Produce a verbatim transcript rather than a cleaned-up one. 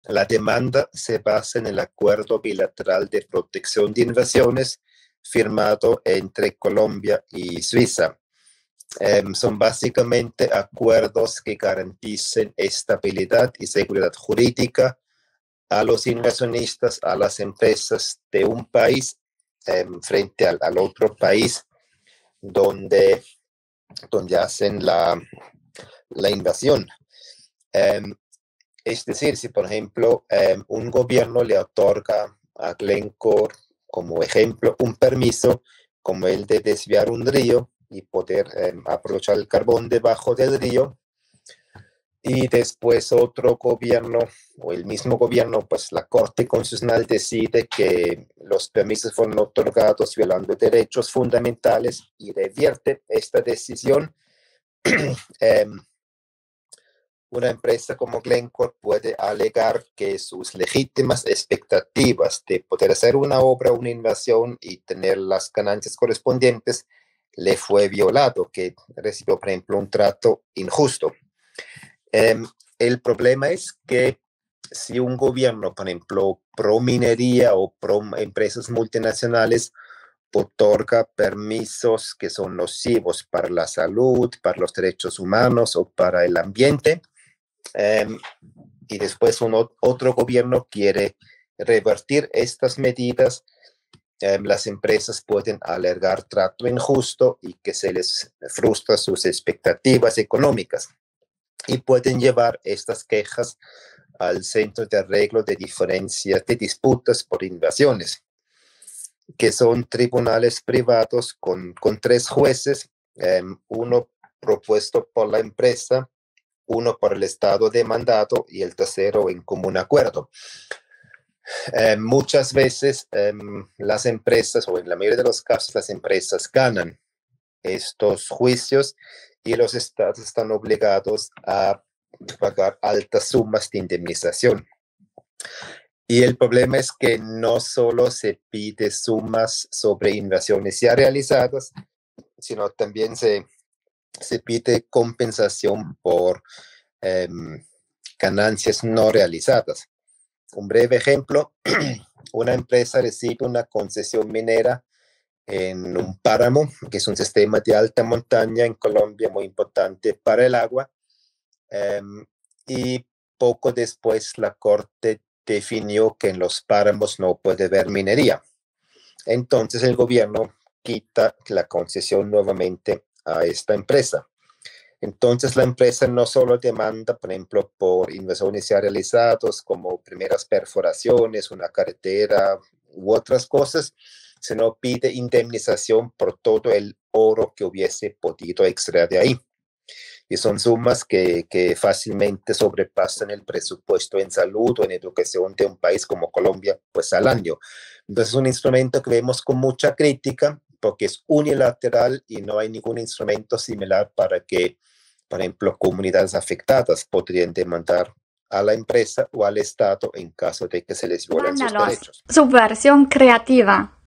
La demanda se basa en el acuerdo bilateral de protección de inversiones firmado entre Colombia y Suiza. Eh, son básicamente acuerdos que garanticen estabilidad y seguridad jurídica a los inversionistas, a las empresas de un país eh, frente al, al otro país donde, donde hacen la, la inversión. Eh, es decir, si por ejemplo eh, un gobierno le otorga a Glencore, como ejemplo, un permiso como el de desviar un río y poder eh, aprovechar el carbón debajo del río, y después otro gobierno o el mismo gobierno, pues la Corte Constitucional decide que los permisos fueron otorgados violando derechos fundamentales y revierte esta decisión. eh, una empresa como Glencore puede alegar que sus legítimas expectativas de poder hacer una obra, una inversión y tener las ganancias correspondientes le fue violado, que recibió, por ejemplo, un trato injusto. Eh, el problema es que si un gobierno, por ejemplo, pro minería o pro empresas multinacionales, otorga permisos que son nocivos para la salud, para los derechos humanos o para el ambiente, eh, y después un, otro gobierno quiere revertir estas medidas, eh, las empresas pueden alegar trato injusto y que se les frustra sus expectativas económicas, y pueden llevar estas quejas al Centro de Arreglo de Diferencias de Disputas por Inversiones, que son tribunales privados con, con tres jueces, eh, uno propuesto por la empresa, uno por el Estado demandado y el tercero en común acuerdo. Eh, muchas veces eh, las empresas, o en la mayoría de los casos, las empresas ganan estos juicios y los estados están obligados a pagar altas sumas de indemnización. Y el problema es que no solo se pide sumas sobre inversiones ya realizadas, sino también se, se pide compensación por eh, ganancias no realizadas. Un breve ejemplo, una empresa recibe una concesión minera en un páramo, que es un sistema de alta montaña en Colombia muy importante para el agua, um, y poco después la Corte definió que en los páramos no puede haber minería. Entonces el gobierno quita la concesión nuevamente a esta empresa. Entonces la empresa no solo demanda, por ejemplo, por inversiones ya realizadas como primeras perforaciones, una carretera u otras cosas, sino pide indemnización por todo el oro que hubiese podido extraer de ahí. Y son sumas que, que fácilmente sobrepasan el presupuesto en salud o en educación de un país como Colombia, pues al año. Entonces es un instrumento que vemos con mucha crítica porque es unilateral y no hay ningún instrumento similar para que, por ejemplo, comunidades afectadas podrían demandar a la empresa o al Estado en caso de que se les violen sus derechos. Su versión creativa.